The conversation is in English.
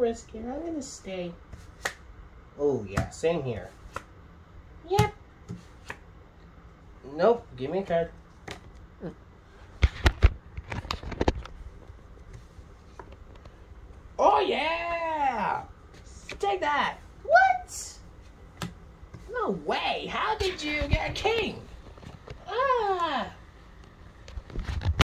risk it. I'm gonna stay. Oh, yeah, same here. Yep. Nope, give me a card. Oh, yeah! Take that! What? No way! How did you get a king? Ah!